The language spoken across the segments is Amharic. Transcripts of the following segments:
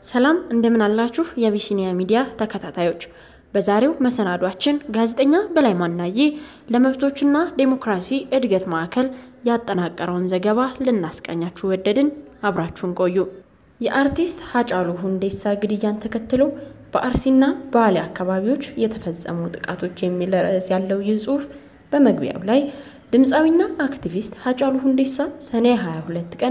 ሰላም እንደምን አላችሁ የአቢሲኒያ ሚዲያ ተከታታዮች በዛሬው መሰናዷችን ጋዜጠኛ በላይ ማናዬ ለመብቶችና ዲሞክራሲ እድገት ማዕከል ያጠናቀረውን ዘገባ ልናስቃኛችሁ ወደድን አብራችሁን ቆዩ የአርቲስት ሃጫሉ ሁንዴሳ ግድያን ተከትሎ በአርሲና ባሌ አካባቢዎች የተፈጸሙ ጥቃቶች የሚል ርዕስ ያለው ጽሑፍ በመግቢያው ላይ ድምጻዊና አክቲቪስት ሃጫሉ ሁንዴሳ ሰኔ 22 ቀን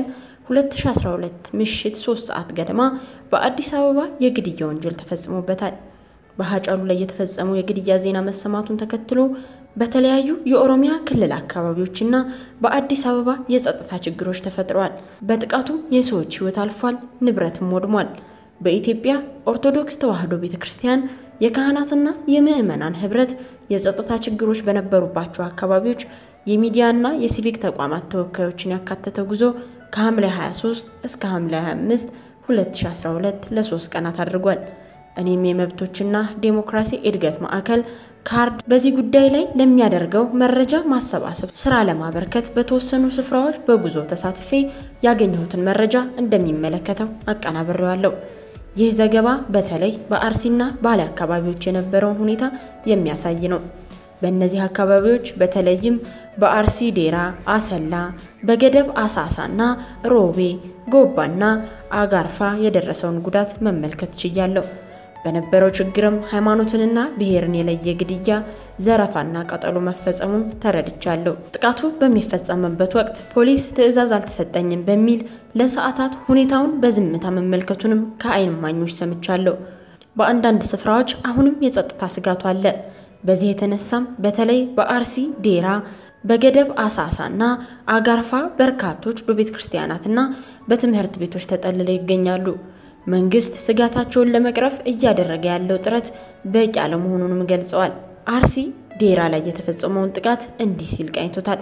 2012 ምሽት 3 ሰዓት ገደማ በአዲስ አበባ የግድያ ወንጀል ተፈጽሞበታል በሃጫሉ ላይ የተፈጸመው የግድያ ዜና መሰማቱን ተከትሎ በተለያዩ የኦሮሚያ ክልል አካባቢዎችና በአዲስ አበባ የጸጥታ ችግሮች ተፈጥረዋል በጥቃቱ የሰዎች ህይወት አልፏል ንብረትም ወድሟል በኢትዮጵያ ኦርቶዶክስ ተዋህዶ ቤተክርስቲያን የካህናትና የምእመናን ህብረት የጸጥታ ችግሮች በነበሩባቸው አካባቢዎች የሚዲያና የሲቪክ ተቋማት ተወካዮችን ያካተተ ጉዞ ከሐምሌ 23 እስከ ሐምሌ 25 2012 ለ3 ቀናት አድርጓል እኔም የመብቶችና ዲሞክራሲ እድገት ማዕከል ካርድ በዚህ ጉዳይ ላይ ለሚያደርገው መረጃ ማሰባሰብ ስራ ለማበርከት በተወሰኑ ስፍራዎች በጉዞ ተሳትፌ ያገኘሁትን መረጃ እንደሚመለከተው አቀናብሬዋለሁ ይህ ዘገባ በተለይ በአርሲና ባሌ አካባቢዎች የነበረውን ሁኔታ የሚያሳይ ነው በእነዚህ አካባቢዎች በተለይም በአርሲ ዴራ አሰላ በገደብ አሳሳና ሮቤ ጎባና አጋርፋ የደረሰውን ጉዳት መመልከት ችያለሁ በነበረው ችግርም ሃይማኖትንና ብሔርን የለየ ግድያ ዘረፋና ቀጠሎ መፈጸሙን ተረድቻለሁ ጥቃቱ በሚፈጸምበት ወቅት ፖሊስ ትዕዛዝ አልተሰጠኝም በሚል ለሰዓታት ሁኔታውን በዝምታ መመልከቱንም ከአይን ማኞች ሰምቻለሁ በአንዳንድ ስፍራዎች አሁንም የጸጥታ ስጋቱ አለ በዚህ የተነሳም በተለይ በአርሲ ዴራ በገደብ አሳሳና አጋርፋ በርካቶች በቤተክርስቲያናትና በትምህርት ቤቶች ተጠልለው ይገኛሉ መንግስት ስጋታቸውን ለመቅረፍ እያደረገ ያለው ጥረት በቂ አለመሆኑንም ገልጸዋል አርሲ ዴራ ላይ የተፈጸመውን ጥቃት እንዲህ ሲል ቃኝቶታል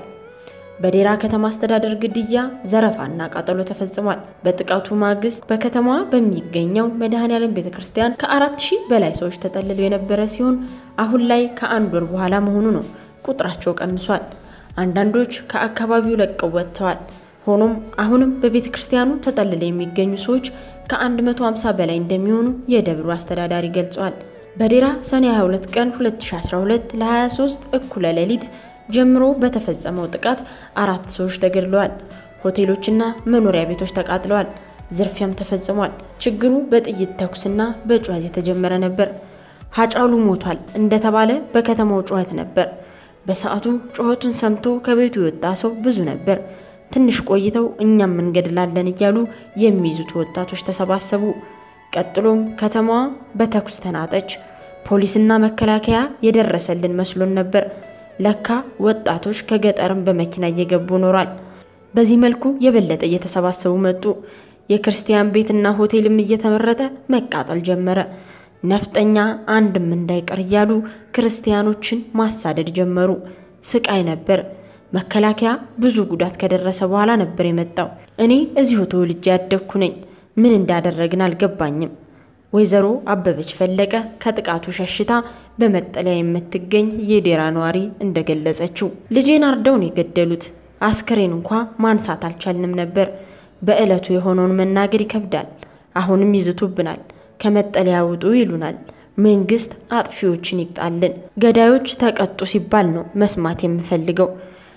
በዴራ ከተማ አስተዳደር ግድያ ዘረፋና ቃጠሎ ተፈጽሟል በጥቃቱ ማግስት በከተማዋ በሚገኘው መድኃኔዓለም ቤተክርስቲያን ከ4000 በላይ ሰዎች ተጠልለው የነበረ ሲሆን አሁን ላይ ከአንድ ወር በኋላ መሆኑ ነው ቁጥራቸው ቀንሷል አንዳንዶች ከአካባቢው ለቀው ወጥተዋል ሆኖም አሁንም በቤተክርስቲያኑ ተጠልለው የሚገኙ ሰዎች ከ150 በላይ እንደሚሆኑ የደብሩ አስተዳዳሪ ገልጸዋል በዴራ ሰኔ 22 ቀን 2012 ለ23 እኩለ ሌሊት ጀምሮ በተፈጸመው ጥቃት 4 ሰዎች ተገድለዋል ሆቴሎችና መኖሪያ ቤቶች ተቃጥለዋል ዝርፊያም ተፈጽሟል ችግሩ በጥይት ተኩስና በጩኸት የተጀመረ ነበር ሃጫሉ ሞቷል እንደተባለ በከተማው ጩኸት ነበር በሰዓቱ ጩኸቱን ሰምቶ ከቤቱ የወጣ ሰው ብዙ ነበር ትንሽ ቆይተው እኛም እንገድላለን እያሉ የሚይዙት ወጣቶች ተሰባሰቡ ቀጥሎም ከተማዋ በተኩስ ተናጠች ፖሊስና መከላከያ የደረሰልን መስሎን ነበር ለካ ወጣቶች ከገጠርም በመኪና እየገቡ ኖራል በዚህ መልኩ የበለጠ እየተሰባሰቡ መጡ የክርስቲያን ቤትና ሆቴልም እየተመረጠ መቃጠል ጀመረ ነፍጠኛ አንድም እንዳይቀር ያሉ ክርስቲያኖችን ማሳደድ ጀመሩ ስቃይ ነበር መከላከያ ብዙ ጉዳት ከደረሰ በኋላ ነበር የመጣው እኔ እዚሁ ተወልጄ ያደግኩ ነኝ ምን እንዳደረግን አልገባኝም ወይዘሮ አበበች ፈለቀ ከጥቃቱ ሸሽታ በመጠለያ የምትገኝ የዴራ ነዋሪ እንደገለጸችው ልጄን አርደው ነው የገደሉት አስከሬኑን እንኳን ማንሳት አልቻልንም ነበር በእለቱ የሆነውን መናገር ይከብዳል አሁንም ይዝቱብናል ከመጠለያ ውጡ ይሉናል መንግስት አጥፊዎችን ይቅጣልን ገዳዮች ተቀጡ ሲባል ነው መስማት የምፈልገው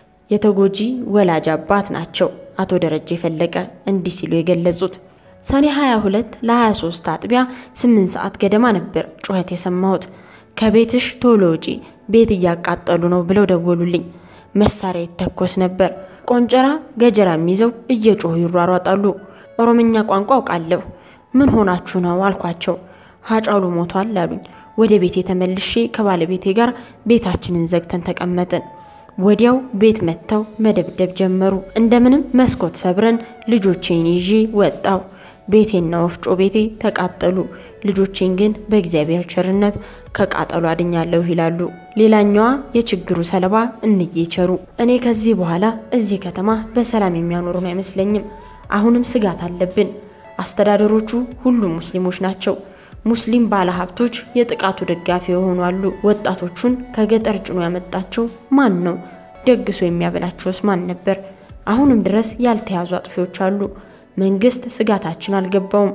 የተጎጂ ወላጅ አባት ናቸው አቶ ደረጀ ፈለቀ እንዲህ ሲሉ የገለጹት ሰኔ 22 ለ23 አጥቢያ 8 ሰዓት ገደማ ነበር ጩኸት የሰማሁት ከቤትሽ ቶሎ ውጪ ቤት እያቃጠሉ ነው ብለው ደወሉልኝ መሳሪያ ይተኮስ ነበር ቆንጨራ ገጀራም ይዘው እየጮሁ ይሯሯጣሉ ኦሮምኛ ቋንቋ አውቃለሁ ምን ሆናችሁ ነው አልኳቸው ሃጫሉ ሞቷል አሉኝ ወደ ቤቴ ተመልሼ ከባለቤቴ ጋር ቤታችንን ዘግተን ተቀመጥን ወዲያው ቤት መተው መደብደብ ጀመሩ እንደምንም መስኮት ሰብረን ልጆቼን ይዤ ወጣው ቤቴና ወፍጮ ቤቴ ተቃጠሉ ልጆቼን ግን በእግዚአብሔር ቸርነት ከቃጠሉ አድኛለሁ ይላሉ ሌላኛዋ የችግሩ ሰለባ እንየቸሩ እኔ ከዚህ በኋላ እዚህ ከተማ በሰላም የሚያኖሩን አይመስለኝም አሁንም ስጋት አለብን አስተዳደሮቹ ሁሉም ሙስሊሞች ናቸው ሙስሊም ባለሀብቶች የጥቃቱ ደጋፊ የሆኑ አሉ ወጣቶቹን ከገጠር ጭኖ ያመጣቸው ማን ነው ደግሶ የሚያበላቸውስ ማን ነበር አሁንም ድረስ ያልተያዙ አጥፊዎች አሉ መንግስት ስጋታችን አልገባውም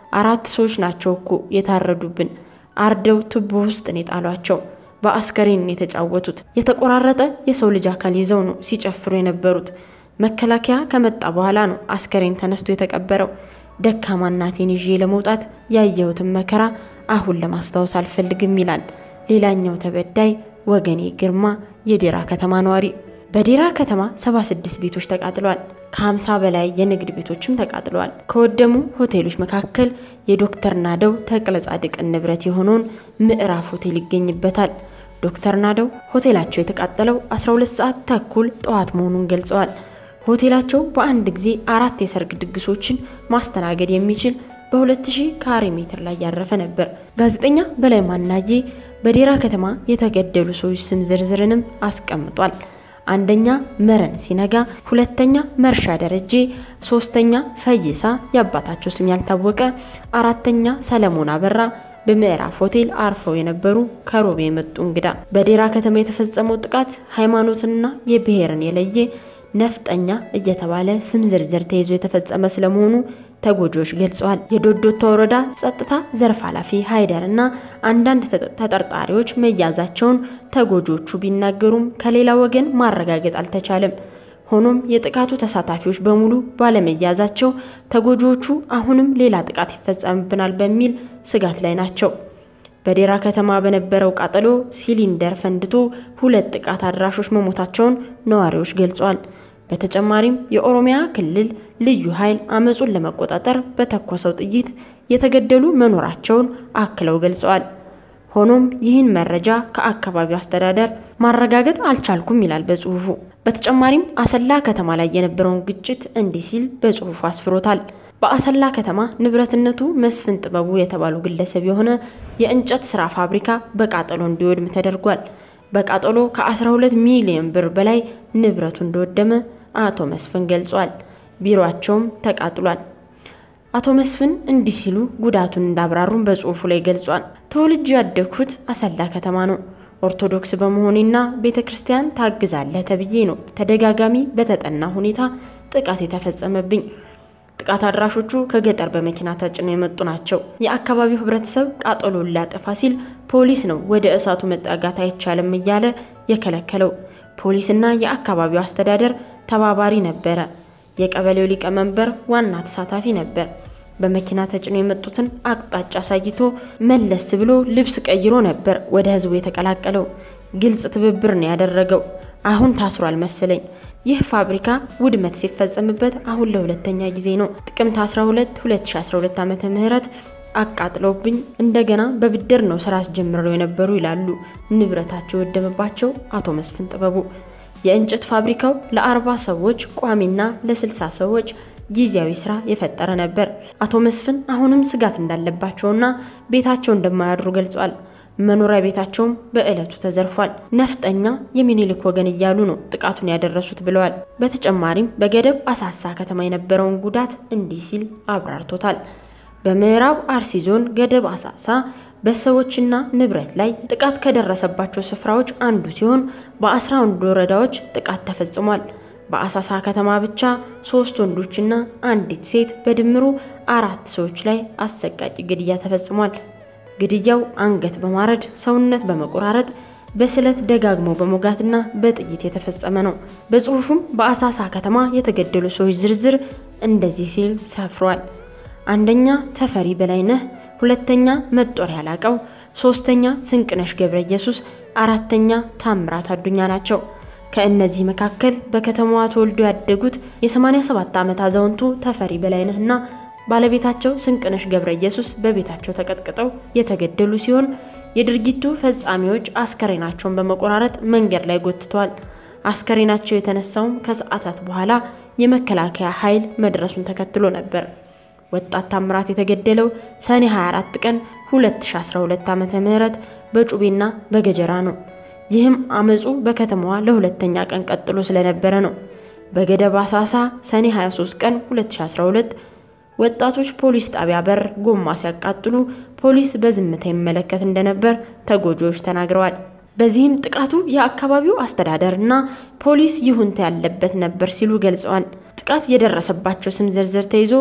4 ሰዎች ናቸው እኮ የታረዱብን አርደው ቱቦ ውስጥ ነው የጣሏቸው በአስከሬን የተጫወቱት የተቆራረጠ የሰው ልጅ አካል ይዘው ነው ሲጨፍሩ የነበሩት መከላከያ ከመጣ በኋላ ነው አስከሬን ተነስቶ የተቀበረው ደካማ እናቴን ይዤ ለመውጣት ያየሁት መከራ አሁን ለማስታወስ አልፈልግም ይላል ሌላኛው ተበዳይ ወገኔ ግርማ የዴራ ከተማ ነዋሪ በዴራ ከተማ 76 ቤቶች ተቃጥለዋል ከ50 በላይ የንግድ ቤቶችም ተቃጥለዋል ከወደሙ ሆቴሎች መካከል የዶክተር ናደው ተክለጻድቅ ንብረት የሆነውን ምዕራፍ ሆቴል ይገኝበታል ዶክተር ናደው ሆቴላቸው የተቃጠለው 12 ሰዓት ተኩል ጠዋት መሆኑን ገልጸዋል ሆቴላቸው በአንድ ጊዜ 4 የሰርግ ድግሶችን ማስተናገድ የሚችል በ2000 ካሬ ሜትር ላይ ያረፈ ነበር ጋዜጠኛ በላይ ማናዬ በዴራ ከተማ የተገደሉ ሰዎች ስም ዝርዝርንም አስቀምጧል አንደኛ መረን ሲነጋ ሁለተኛ መርሻ ደረጄ ሶስተኛ ፈይሳ ያባታቸው ስም ያልታወቀ አራተኛ ሰለሞን አበራ በምዕራፍ ሆቴል አርፈው የነበሩ ከሮቤ የመጡ እንግዳ በዴራ ከተማ የተፈጸመው ጥቃት ሃይማኖትና የብሔርን የለየ ነፍጠኛ እየተባለ ስም ዝርዝር ተይዞ የተፈጸመ ስለመሆኑ ተጎጆች ገልጸዋል የዶዶታ ወረዳ ጸጥታ ዘርፍ ኃላፊ ሃይደርና አንዳንድ ተጠርጣሪዎች መያዛቸውን ተጎጆቹ ቢናገሩም ከሌላ ወገን ማረጋገጥ አልተቻለም ሆኖም የጥቃቱ ተሳታፊዎች በሙሉ ባለመያዛቸው ተጎጆቹ አሁንም ሌላ ጥቃት ይፈጸምብናል በሚል ስጋት ላይ ናቸው በዴራ ከተማ በነበረው ቃጠሎ ሲሊንደር ፈንድቶ 2 ጥቃት አድራሾች መሞታቸውን ነዋሪዎች ገልጸዋል በተጨማሪም የኦሮሚያ ክልል ልዩ ኃይል አመጹን ለመቆጣጠር በተኮሰው ጥይት የተገደሉ መኖራቸውን አክለው ገልጸዋል ሆኖም ይህን መረጃ ከአካባቢው አስተዳደር ማረጋገጥ አልቻልኩም ይላል በጽሁፉ በተጨማሪም አሰላ ከተማ ላይ የነበረውን ግጭት እንዲህ ሲል በጽሁፉ አስፍሮታል በአሰላ ከተማ ንብረትነቱ መስፍን ጥበቡ የተባሉ ግለሰብ የሆነ የእንጨት ስራ ፋብሪካ በቃጠሎ እንዲወድም ተደርጓል በቃጠሎ ከ12 ሚሊዮን ብር በላይ ንብረቱ እንደወደመ አቶ መስፍን ገልጿል ቢሮአቸውም ተቃጥሏል አቶ መስፍን እንዲህ ሲሉ ጉዳቱን እንዳብራሩን በጽሁፉ ላይ ገልጿል ተወልጄ ያደግኩት አሰላ ከተማ ነው ኦርቶዶክስ በመሆኔና ቤተክርስቲያን ታግዛለህ ተብዬ ነው ተደጋጋሚ በተጠና ሁኔታ ጥቃት የተፈጸመብኝ ጥቃት አድራሾቹ ከገጠር በመኪና ተጭነው የመጡ ናቸው የአካባቢው ህብረተሰብ ቃጠሎን ሊያጠፋ ሲል ፖሊስ ነው ወደ እሳቱ መጣጋት አይቻልም እያለ የከለከለው ፖሊስና የአካባቢው አስተዳደር ተባባሪ ነበር የቀበሌው ሊቀመንበር ዋና ተሳታፊ ነበር በመኪና ተጭነው የመጡትን አቅጣጫ ሳይቶ መለስ ብሎ ልብስ ቀይሮ ነበር ወደ ህዝቡ የተቀላቀለው ግልጽ ትብብር ነው ያደረገው አሁን ታስሯል መሰለኝ ይህ ፋብሪካ ውድመት ሲፈጸምበት አሁን ለሁለተኛ ጊዜ ነው ጥቅምት 12 2012 ዓመተ ምህረት አቃጥለውብኝ እንደገና በብድር ነው ስራ አስጀምረው የነበሩ ይላሉ ንብረታቸው ወደመባቸው አቶ መስፍን ጥበቡ የእንጨት ፋብሪካው ለ40 ሰዎች ቋሚና ለ60 ሰዎች ጊዜያዊ ስራ የፈጠረ ነበር አቶ መስፍን አሁንም ስጋት እንዳለባቸውና ቤታቸው እንደማያድሩ ገልጿል መኖሪያ ቤታቸውም በእለቱ ተዘርፏል ነፍጠኛ የሚኒልክ ወገን እያሉ ነው ጥቃቱን ያደረሱት ብለዋል በተጨማሪም በገደብ አሳሳ ከተማ የነበረውን ጉዳት እንዲህ ሲል አብራርቶታል በምዕራብ አርሲ ዞን ገደብ አሳሳ በሰዎችና ንብረት ላይ ጥቃት ከደረሰባቸው ስፍራዎች አንዱ ሲሆን በ11 ወረዳዎች ጥቃት ተፈጽሟል በአሳሳ ከተማ ብቻ 3 ወንዶችና አንዲት ሴት በድምሩ 4 ሰዎች ላይ አሰቃቂ ግድያ ተፈጽሟል ግድያው አንገት በማረድ ሰውነት በመቆራረጥ በስለት ደጋግሞ በመጋትና በጥይት የተፈጸመ ነው በጽሁፉም በአሳሳ ከተማ የተገደሉ ሰዎች ዝርዝር እንደዚህ ሲል ሰፍሯል አንደኛ ተፈሪ በላይነህ ሁለተኛ መጦር ያላቀው ሶስተኛ ስንቅነሽ ገብረ ኢየሱስ አራተኛ ታምራት አዱኛ ናቸው ከእነዚህ መካከል በከተማዋ ተወልዶ ያደጉት የ87 ዓመት አዛውንቱ ተፈሪ በላይነህና ባለቤታቸው ስንቅነሽ ገብረ ኢየሱስ በቤታቸው ተቀጥቅጠው የተገደሉ ሲሆን የድርጊቱ ፈጻሚዎች አስከሬናቸውን በመቆራረጥ መንገድ ላይ ጎትተዋል አስከሬናቸው የተነሳው ከሰዓታት በኋላ የመከላከያ ኃይል መድረሱን ተከትሎ ነበር ወጣት ታምራት የተገደለው ሰኔ 24 ቀን 2012 ዓመተ ምህረት በጩቤና በገጀራ ነው ይህም አመጹ በከተማዋ ለሁለተኛ ቀን ቀጥሎ ስለነበረ ነው በገደብ አሳሳ ሰኔ 23 ቀን 2012 ወጣቶች ፖሊስ ጣቢያ በር ጎማ ሲያቃጥሉ ፖሊስ በዝምታ ይመለከት እንደነበር ተጎጆች ተናግረዋል በዚህም ጥቃቱ የአካባቢው አስተዳደርና ፖሊስ ይሁንታ ያለበት ነበር ሲሉ ገልጸዋል ጥቃት የደረሰባቸው ስም ዝርዝር ተይዞ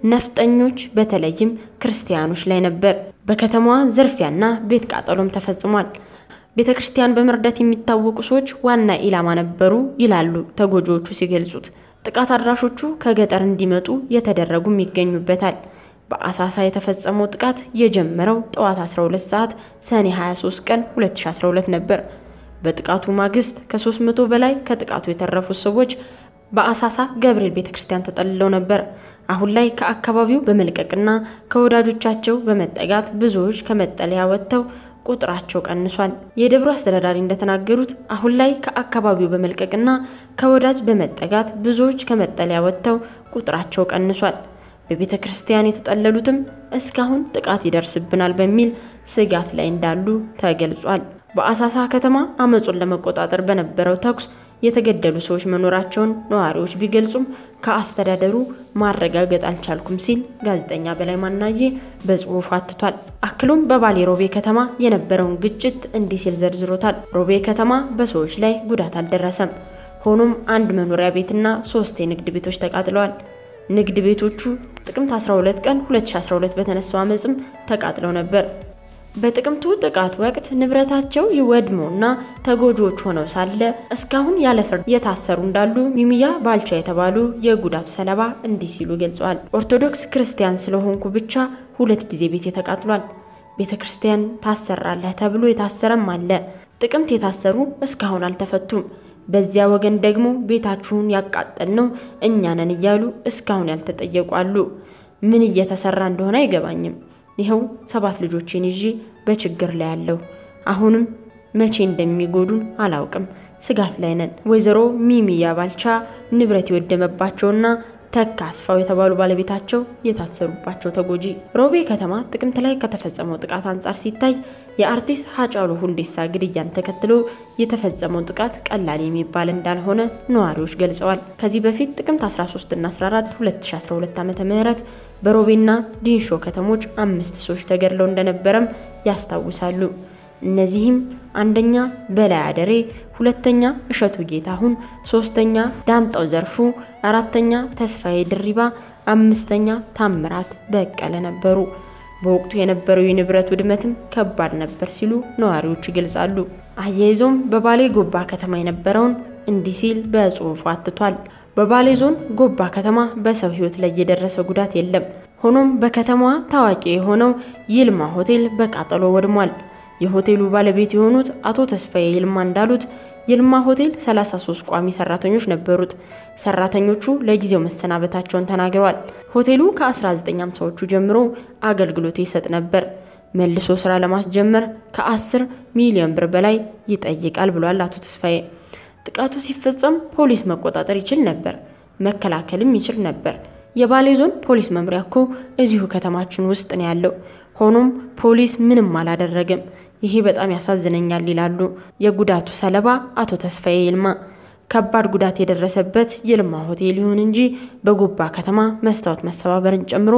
ነፍጠኞች በተለይም ክርስቲያኖች ላይ ነበር። በከተማዋ ዝርፊያና ቤት ቃጠሎም ተፈጽሟል። ቤተክርስቲያን በመርዳት የሚታወቁ ሰዎች ዋና ኢላማ ነበሩ ይላሉ ተጎጂዎቹ ሲገልጹት። ጥቃት አድራሾቹ ከገጠር እንዲመጡ የተደረጉም ይገኙበታል። በአሳሳ የተፈጸመው ጥቃት የጀመረው ጠዋት 12 ሰዓት ሰኔ 23 ቀን 2012 ነበር። በጥቃቱ ማግስት ከ300 በላይ ከጥቃቱ የተረፉ ሰዎች በአሳሳ ገብርኤል ቤተክርስቲያን ተጠልለው ነበር። አሁን ላይ ከአካባቢው በመልቀቅና ከወዳጆቻቸው በመጠጋት ብዙዎች ከመጠለያ ወጥተው ቁጥራቸው ቀንሷል። የደብሩ አስተዳዳሪ እንደተናገሩት አሁን ላይ ከአካባቢው በመልቀቅና ከወዳጅ በመጠጋት ብዙዎች ከመጠለያ ወጥተው ቁጥራቸው ቀንሷል። በቤተክርስቲያን የተጠለሉትም እስካሁን ጥቃት ይደርስብናል በሚል ስጋት ላይ እንዳሉ ተገልጿል። በአሳሳ ከተማ አመጹን ለመቆጣጠር በነበረው ተኩስ የተገደሉ ሰዎች መኖራቸውን ነዋሪዎች ቢገልጹም ከአስተዳደሩ ማረጋገጥ አልቻልኩም ሲል ጋዜጠኛ በላይ ማናዬ በጽሁፍ አትቷል። አክሎም በባሌ ሮቤ ከተማ የነበረውን ግጭት እንዲህ ሲል ዘርዝሮታል። ሮቤ ከተማ በሰዎች ላይ ጉዳት አልደረሰም። ሆኖም አንድ መኖሪያ ቤትና 3 የንግድ ቤቶች ተቃጥለዋል። ንግድ ቤቶቹ ጥቅምት 12 ቀን 2012 በተነሳው አመጽም ተቃጥለው ነበር። በጥቅምቱ ጥቃት ወቅት ንብረታቸው ይወድመውና ተጎጂዎች ሆነው ሳለ እስካሁን ያለ ፍርድ የታሰሩ እንዳሉ ሚሚያ ባልቻ የተባሉ የጉዳቱ ሰለባ እንዲህ ሲሉ ገልጸዋል። ኦርቶዶክስ ክርስቲያን ስለሆንኩ ብቻ 2 ጊዜ ቤት ተቃጥሏል። ቤተክርስቲያን ታሰራለህ ተብሎ የታሰረም አለ። ጥቅምት የታሰሩ እስካሁን አልተፈቱም። በዚያ ወገን ደግሞ ቤታችሁን ያቃጠልነው እኛ ነን እያሉ እስካሁን ያልተጠየቁ አሉ። ምን እየተሰራ እንደሆነ አይገባኝም። ይሄው 7 ልጆችን ይዤ በችግር ላይ ያለው አሁንም መቼ እንደሚጎዱን አላውቅም። ስጋት ላይ ነን። ወይዘሮ ሚሚያ ባልቻ ንብረት ይወደመባቸውና ተካስፋው የተባሉ ባለቤታቸው የታሰሩባቸው ተጎጂ። ሮቤ ከተማ ጥቅምት ላይ ከተፈጸመው ጥቃት አንፃር ሲታይ የአርቲስት ሃጫሉ ሁንዴሳ ግድያን ተከትሎ የተፈጸመው ጥቃት ቀላል የሚባል እንዳልሆነ ነዋሪዎች ገልጸዋል። ከዚህ በፊት ጥቅምት 13 እና 14 2012 ዓ.ም በሮቤና ዲንሾ ከተሞች 5 ሰዎች ተገድለው እንደነበረም ያስታውሳሉ። እነዚህም አንደኛ በላይ አደሬ፣ ሁለተኛ እሸቱ ጌታሁን፣ ሶስተኛ ዳምጣው ዘርፉ፣ አራተኛ ተስፋዬ ድሪባ፣ አምስተኛ ታምራት በቀለ ነበሩ። በወቅቱ የነበረው የንብረት ውድመትም ከባድ ነበር ሲሉ ነዋሪዎች ይገልጻሉ። አያይዞም በባሌ ጎባ ከተማ የነበረውን እንዲህ ሲል በጽሁፉ አትቷል። በባሌ ዞን ጎባ ከተማ በሰው ህይወት ላይ የደረሰ ጉዳት የለም። ሆኖም በከተማዋ ታዋቂ የሆነው ይልማ ሆቴል በቃጠሎ ወድሟል። የሆቴሉ ባለቤት የሆኑት አቶ ተስፋዬ ይልማ እንዳሉት ይልማ ሆቴል 33 ቋሚ ሰራተኞች ነበሩት። ሰራተኞቹ ለጊዜው መሰናበታቸውን ተናግረዋል። ሆቴሉ ከ1950ዎቹ ጀምሮ አገልግሎት ይሰጥ ነበር። መልሶ ስራ ለማስጀመር ከ10 ሚሊዮን ብር በላይ ይጠይቃል ብሏል አቶ ተስፋዬ። ጥቃቱ ሲፈጸም ፖሊስ መቆጣጠር ይችል ነበር፣ መከላከልም ይችል ነበር። የባሌ ዞን ፖሊስ መምሪያ እኮ እዚሁ ከተማችን ውስጥ ነው ያለው። ሆኖም ፖሊስ ምንም አላደረገም። ይሄ በጣም ያሳዝነኛል ይላሉ የጉዳቱ ሰለባ አቶ ተስፋዬ ይልማ። ከባድ ጉዳት የደረሰበት ይልማ ሆቴል ይሁን እንጂ በጎባ ከተማ መስታወት መሰባበርን ጨምሮ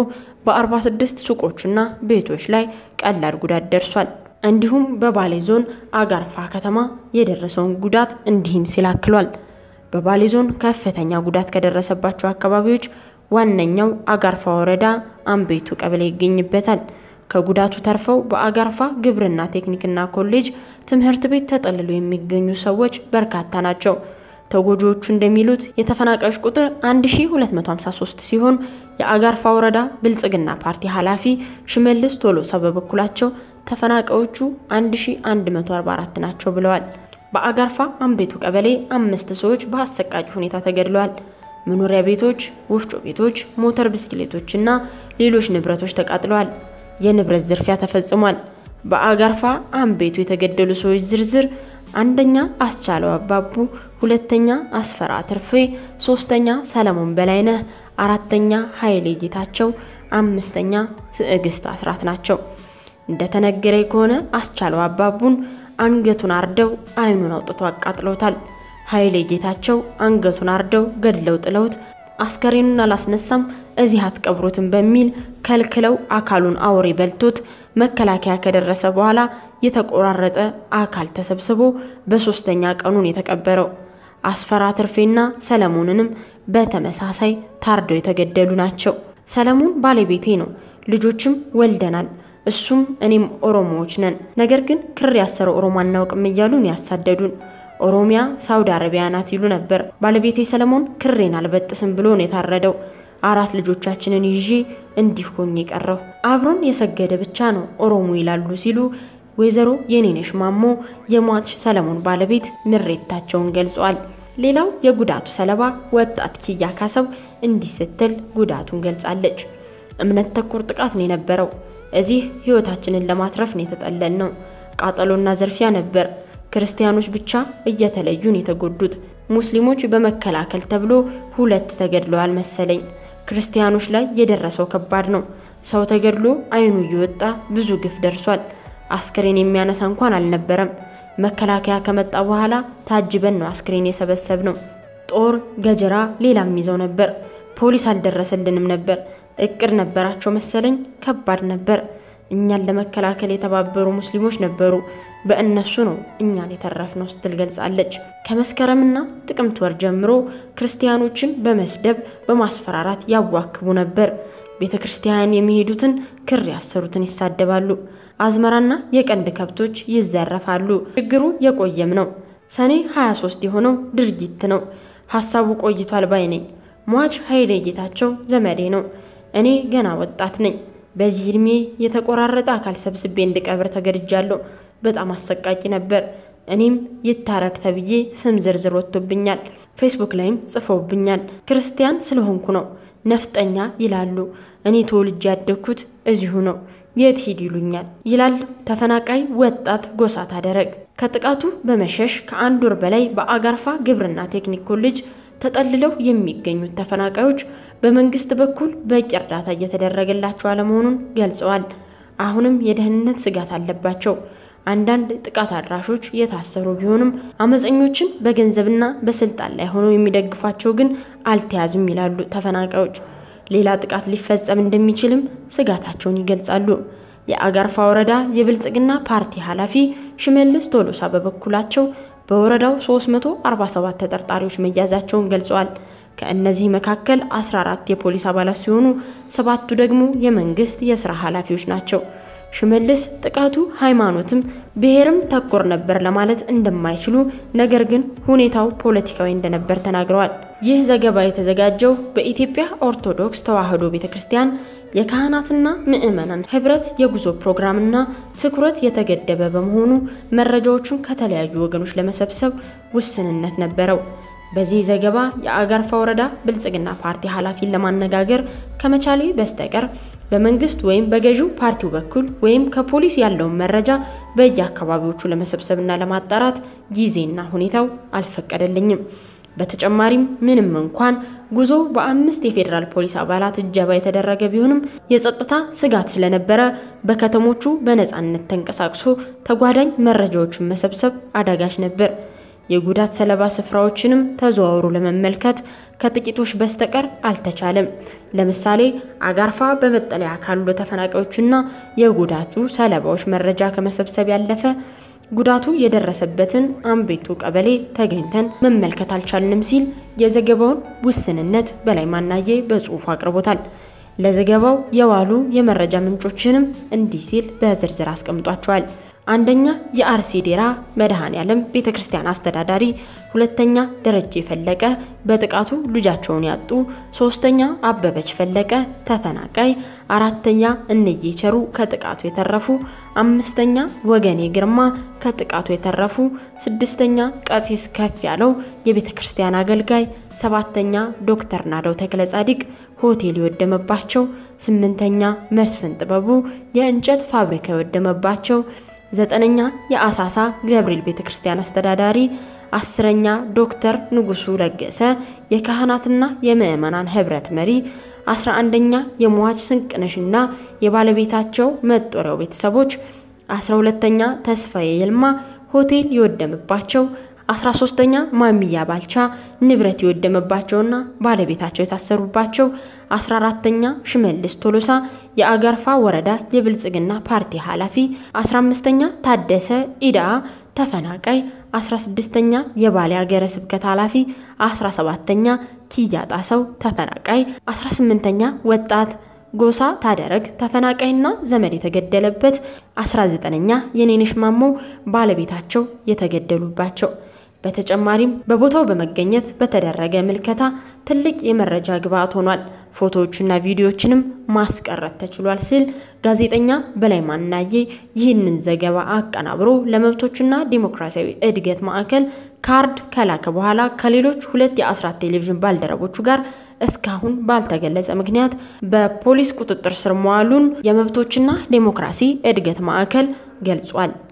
በ46 ሱቆችና ቤቶች ላይ ቀላል ጉዳት ደርሷል። እንዲሁም በባሌ ዞን አጋርፋ ከተማ የደረሰውን ጉዳት እንዲህም ሲላክሏል። በባሌ ዞን ከፍተኛ ጉዳት ከደረሰባቸው አካባቢዎች ዋነኛው አጋርፋ ወረዳ አንቤቱ ቀበሌ ይገኝበታል። ከጉዳቱ ተርፈው በአጋርፋ ግብርና ቴክኒክና ኮሌጅ ትምህርት ቤት ተጠልለው የሚገኙ ሰዎች በርካታ ናቸው። ተጎጂዎቹ እንደሚሉት የተፈናቃዮች ቁጥር 1253 ሲሆን የአጋርፋ ወረዳ ብልጽግና ፓርቲ ኃላፊ ሽመልስ ቶሎሳ በበኩላቸው ተፈናቃዮቹ 1144 ናቸው ብለዋል። በአጋርፋ አንቤቱ ቀበሌ 5 ሰዎች በአሰቃቂ ሁኔታ ተገድለዋል። መኖሪያ ቤቶች፣ ወፍጮ ቤቶች፣ ሞተር ብስክሌቶችና ሌሎች ንብረቶች ተቃጥለዋል። የንብረት ዝርፊያ ተፈጽሟል። በአጋርፋ አንቤቱ የተገደሉ ሰዎች ዝርዝር አንደኛ አስቻለው አባቡ፣ ሁለተኛ አስፈራ ትርፌ፣ ሶስተኛ ሰለሞን በላይነህ፣ አራተኛ ኃይሌ ጌታቸው፣ አምስተኛ ትዕግስት አስራት ናቸው። እንደተነገረ ከሆነ አስቻለው አባቡን አንገቱን አርደው አይኑን አውጥተው አቃጥለውታል። ኃይሌ ጌታቸው አንገቱን አርደው ገድለው ጥለውት አስከሬኑን አላስነሳም እዚህ አትቀብሩትም በሚል ከልክለው አካሉን አውሬ በልቶት መከላከያ ከደረሰ በኋላ የተቆራረጠ አካል ተሰብስቦ በ3ኛ ቀኑን የተቀበረው። አስፈራ ትርፌና ሰለሞንንም በተመሳሳይ ታርደው የተገደሉ ናቸው። ሰለሞን ባለቤቴ ነው። ልጆችም ወልደናል። እሱም እኔም ኦሮሞዎች ነን። ነገር ግን ክር ያሰረው ኦሮሞ አናውቅም እያሉን ያሳደዱን። ኦሮሚያ ሳውዲ አረቢያ ናት ይሉ ነበር። ባለቤቴ ሰለሞን ክሬን አልበጥስም ብሎ ነው የታረደው። 4 ልጆቻችንን ይዤ እንዲህ ሆኜ ቀረው። አብሮን የሰገደ ብቻ ነው ኦሮሞ ይላሉ ሲሉ ወይዘሮ የኔነሽ ማሞ የሟች ሰለሞን ባለቤት ምሬታቸውን ገልጸዋል። ሌላው የጉዳቱ ሰለባ ወጣት ኪያ ካሰው እንዲህ ስትል ጉዳቱን ገልጻለች። እምነት ተኮር ጥቃት ነው የነበረው። እዚህ ህይወታችንን ለማትረፍ ነው የተጠለልነው። ቃጠሎና ዘርፊያ ነበር። ክርስቲያኖች ብቻ እየተለዩን የተጎዱት። ሙስሊሞች በመከላከል ተብሎ 2 ተገድለዋል መሰለኝ። ክርስቲያኖች ላይ የደረሰው ከባድ ነው። ሰው ተገድሎ አይኑ እየወጣ ብዙ ግፍ ደርሷል። አስከሬን የሚያነሳ እንኳን አልነበረም። መከላከያ ከመጣ በኋላ ታጅበን ነው አስከሬን የሰበሰብነው። ጦር፣ ገጀራ፣ ሌላም ይዘው ነበር። ፖሊስ አልደረሰልንም ነበር። እቅድ ነበራቸው መሰለኝ። ከባድ ነበር። እኛን ለመከላከል የተባበሩ ሙስሊሞች ነበሩ። በእነሱ ነው እኛን የተረፍነው ስትል ገልጻለች። ከመስከረምና ጥቅምት ወር ጀምሮ ክርስቲያኖችን በመስደብ በማስፈራራት ያዋክቡ ነበር። ቤተክርስቲያን የሚሄዱትን ክር ያሰሩትን ይሳደባሉ። አዝመራና የቀንድ ከብቶች ይዘረፋሉ። ችግሩ የቆየም ነው። ሰኔ 23 የሆነው ድርጊት ነው። ሐሳቡ ቆይቷል ባይነኝ። ሟች ኃይሌ ጌታቸው ዘመዴ ነው። እኔ ገና ወጣት ነኝ። በዚህ እድሜ የተቆራረጠ አካል ሰብስቤ እንድቀብር ተገድጃለሁ። በጣም አሰቃቂ ነበር። እኔም ይታረድ ተብዬ ስም ዝርዝር ወጥቶብኛል። ፌስቡክ ላይም ጽፈውብኛል። ክርስቲያን ስለሆንኩ ነው። ነፍጠኛ ይላሉ። እኔ ተወልጄ ያደግኩት እዚሁ ነው። የት ሂድ ይሉኛል ይላል ተፈናቃይ ወጣት ጎሳ ታደረግ። ከጥቃቱ በመሸሽ ከአንድ ወር በላይ በአጋርፋ ግብርና ቴክኒክ ኮሌጅ ተጠልለው የሚገኙት ተፈናቃዮች በመንግስት በኩል በቂ እርዳታ እየተደረገላቸው አለመሆኑን ገልጸዋል። አሁንም የደህንነት ስጋት አለባቸው። አንዳንድ ጥቃት አድራሾች የታሰሩ ቢሆንም አመፀኞችን በገንዘብና በስልጣን ላይ ሆነው የሚደግፏቸው ግን አልተያዝም ይላሉ ተፈናቃዮች። ሌላ ጥቃት ሊፈጸም እንደሚችልም ስጋታቸውን ይገልጻሉ። የአጋርፋ ወረዳ የብልጽግና ፓርቲ ኃላፊ ሽመልስ ቶሎሳ በበኩላቸው በወረዳው 347 ተጠርጣሪዎች መያዛቸውን ገልጸዋል። ከእነዚህ መካከል 14 የፖሊስ አባላት ሲሆኑ 7ቱ ደግሞ የመንግስት የሥራ ኃላፊዎች ናቸው። ሽመልስ ጥቃቱ ሃይማኖትም ብሔርም ተኮር ነበር ለማለት እንደማይችሉ ነገር ግን ሁኔታው ፖለቲካዊ እንደነበር ተናግረዋል። ይህ ዘገባ የተዘጋጀው በኢትዮጵያ ኦርቶዶክስ ተዋሕዶ ቤተክርስቲያን የካህናትና ምእመናን ህብረት የጉዞ ፕሮግራምና ትኩረት የተገደበ በመሆኑ መረጃዎቹን ከተለያዩ ወገኖች ለመሰብሰብ ውስንነት ነበረው። በዚህ ዘገባ የአጋርፋ ወረዳ ብልጽግና ፓርቲ ኃላፊን ለማነጋገር ከመቻሌ በስተቀር በመንግስት ወይም በገዢው ፓርቲው በኩል ወይም ከፖሊስ ያለውን መረጃ በየአካባቢዎቹ ለመሰብሰብና ለማጣራት ጊዜና ሁኔታው አልፈቀደልኝም። በተጨማሪም ምንም እንኳን ጉዞ በ5 የፌደራል ፖሊስ አባላት እጀባ የተደረገ ቢሆንም የጸጥታ ስጋት ስለነበረ በከተሞቹ በነጻነት ተንቀሳቅሶ ተጓዳኝ መረጃዎችን መሰብሰብ አዳጋች ነበር። የጉዳት ሰለባ ስፍራዎችንም ተዘዋውሮ ለመመልከት ከጥቂቶች በስተቀር አልተቻለም። ለምሳሌ አጋርፋ በመጠለያ ካሉ ተፈናቃዮችና የጉዳቱ ሰለባዎች መረጃ ከመሰብሰብ ያለፈ ጉዳቱ የደረሰበትን አንቤቱ ቀበሌ ተገኝተን መመልከት አልቻልንም ሲል የዘገባውን ውስንነት በላይ ማናዬ በጽሁፍ አቅርቦታል። ለዘገባው የዋሉ የመረጃ ምንጮችንም እንዲህ ሲል በዝርዝር አስቀምጧቸዋል። አንደኛ የአርሲዴራ መድኃኔ ዓለም ቤተክርስቲያን አስተዳዳሪ፣ ሁለተኛ ደረጀ ፈለቀ በጥቃቱ ልጃቸውን ያጡ፣ ሶስተኛ አበበች ፈለቀ ተፈናቃይ፣ አራተኛ እንየቸሩ ከጥቃቱ የተረፉ፣ አምስተኛ ወገኔ ግርማ ከጥቃቱ የተረፉ፣ ስድስተኛ ቀሲስ ከፍ ያለው የቤተክርስቲያን አገልጋይ፣ ሰባተኛ ዶክተር ናደው ተክለ ጻዲቅ ሆቴል የወደመባቸው፣ ስምንተኛ መስፍን ጥበቡ የእንጨት ፋብሪካ የወደመባቸው፣ ዘጠነኛ የአሳሳ ገብርኤል ቤተክርስቲያን አስተዳዳሪ፣ አስረኛ ዶክተር ንጉሱ ለገሰ የካህናትና የምእመናን ህብረት መሪ፣ 11ኛ የሟች ስንቅነሽና የባለቤታቸው መጦሪያው ቤተሰቦች፣ 12ኛ ተስፋዬ ይልማ ሆቴል የወደመባቸው፣ 13ኛ ማሚያ ባልቻ ንብረት ይወደመባቸውና ባለቤታቸው የታሰሩባቸው 14ኛ ሽመልስ ቶሎሳ የአጋርፋ ወረዳ የብልጽግና ፓርቲ ኃላፊ 15ኛ ታደሰ ኢዳ ተፈናቃይ 16ኛ የባሌ ሀገረ ስብከት ኃላፊ 17ኛ ኪያጣሰው ተፈናቃይ 18ኛ ወጣት ጎሳ ታደረግ ተፈናቃይና ዘመድ የተገደለበት 19ኛ የኔነሽ ማሞ ባለቤታቸው የተገደሉባቸው በተጨማሪም በቦታው በመገኘት በተደረገ ምልከታ ትልቅ የመረጃ ግብአት ሆኗል ፎቶዎችና ቪዲዮዎችንም ማስቀረት ተችሏል ሲል ጋዜጠኛ በላይ ማናዬ ይህንን ዘገባ አቀናብሮ ለመብቶችና ዲሞክራሲያዊ እድገት ማዕከል ካርድ ከላከ በኋላ ከሌሎች ሁለት የአስራት ቴሌቪዥን ባልደረቦቹ ጋር እስካሁን ባልተገለጸ ምክንያት በፖሊስ ቁጥጥር ስር መዋሉን የመብቶችና ዲሞክራሲ እድገት ማዕከል ገልጿል